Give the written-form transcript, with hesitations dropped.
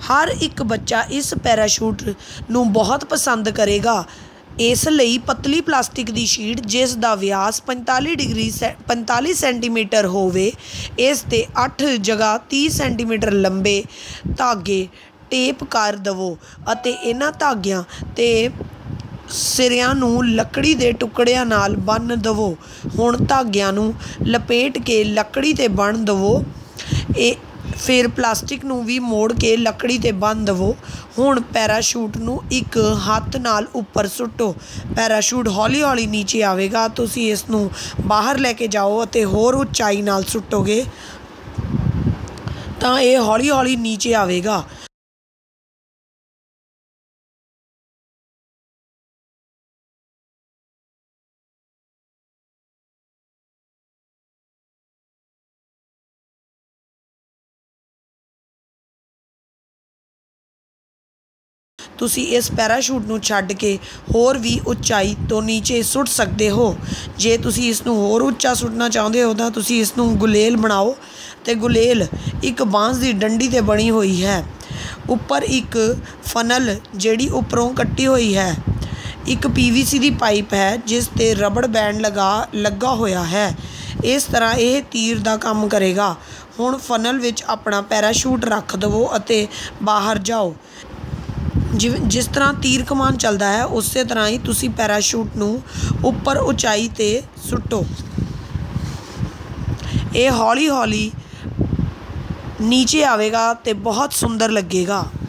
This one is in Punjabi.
हर एक बच्चा इस पैराशूट नूं बहुत पसंद करेगा। इस लई पतली प्लास्टिक की शीट जिस दा व्यास 45 सेंटीमीटर होवे, इस ते 8 जगह 30 सेंटीमीटर लंबे धागे टेप कर दवो अते इन्हां धागिਆਂ ते सिरिਆਂ ਨੂੰ ਲੱਕੜੀ ਦੇ ਟੁਕੜਿਆਂ ਨਾਲ ਬੰਨ੍ਹ ਦਵੋ। ਹੁਣ ਧਾਗਿਆਂ ਨੂੰ ਲਪੇਟ ਕੇ ਲੱਕੜੀ 'ਤੇ ਬੰਨ੍ਹ ਦਵੋ। ਫਿਰ ਪਲਾਸਟਿਕ ਨੂੰ ਵੀ ਮੋੜ ਕੇ ਲੱਕੜੀ 'ਤੇ ਬੰਨ੍ਹ ਦਵੋ। ਹੁਣ ਪੈਰਾਸ਼ੂਟ ਨੂੰ ਇੱਕ ਹੱਥ ਨਾਲ ਉੱਪਰ ਸੁੱਟੋ। ਪੈਰਾਸ਼ੂਟ ਹੌਲੀ ਹੌਲੀ ਨੀਚੇ ਆਵੇਗਾ। ਤੁਸੀਂ ਇਸ ਨੂੰ ਬਾਹਰ ਲੈ ਕੇ ਜਾਓ ਅਤੇ ਹੋਰ ਉੱਚਾਈ ਨਾਲ ਸੁੱਟੋਗੇ ਤਾਂ ਇਹ ਹੌਲੀ ਹੌਲੀ ਨੀਚੇ ਆਵੇਗਾ। ਤੁਸੀਂ ਇਸ ਪੈਰਾਸ਼ੂਟ ਨੂੰ ਛੱਡ ਕੇ ਹੋਰ ਵੀ ਉੱਚਾਈ ਤੋਂ ਨੀਚੇ ਸੁੱਟ ਸਕਦੇ ਹੋ। ਜੇ ਤੁਸੀਂ ਇਸ ਨੂੰ ਹੋਰ ਉੱਚਾ ਸੁੱਟਣਾ ਚਾਹੁੰਦੇ ਹੋ ਤਾਂ ਤੁਸੀਂ ਇਸ ਨੂੰ ਗੁਲੇਲ ਬਣਾਓ ਅਤੇ ਗੁਲੇਲ ਇੱਕ ਬਾਂਸ ਦੀ ਡੰਡੀ 'ਤੇ ਬਣੀ ਹੋਈ ਹੈ। ਉੱਪਰ ਇੱਕ ਫਨਲ ਜਿਹੜੀ ਉੱਪਰੋਂ ਕੱਟੀ ਹੋਈ ਹੈ। ਇੱਕ PVC ਦੀ ਪਾਈਪ ਹੈ ਜਿਸ 'ਤੇ ਰਬੜ ਬੈਂਡ ਲੱਗਾ ਹੋਇਆ ਹੈ। ਇਸ ਤਰ੍ਹਾਂ ਇਹ ਤੀਰ ਦਾ ਕੰਮ ਕਰੇਗਾ। ਹੁਣ ਫਨਲ ਵਿੱਚ ਆਪਣਾ ਪੈਰਾਸ਼ੂਟ ਰੱਖ ਦੇਵੋ ਅਤੇ ਬਾਹਰ ਜਾਓ। ਜਿਸ ਤਰ੍ਹਾਂ ਤੀਰ ਕਮਾਨ ਚੱਲਦਾ ਹੈ ਉਸੇ ਤਰ੍ਹਾਂ ਹੀ ਤੁਸੀਂ ਪੈਰਾਸ਼ੂਟ ਨੂੰ ਉੱਪਰ ਉਚਾਈ 'ਤੇ ਸੁੱਟੋ। ਇਹ ਹੌਲੀ ਹੌਲੀ ਨੀਚੇ ਆਵੇਗਾ ਅਤੇ ਬਹੁਤ ਸੁੰਦਰ ਲੱਗੇਗਾ।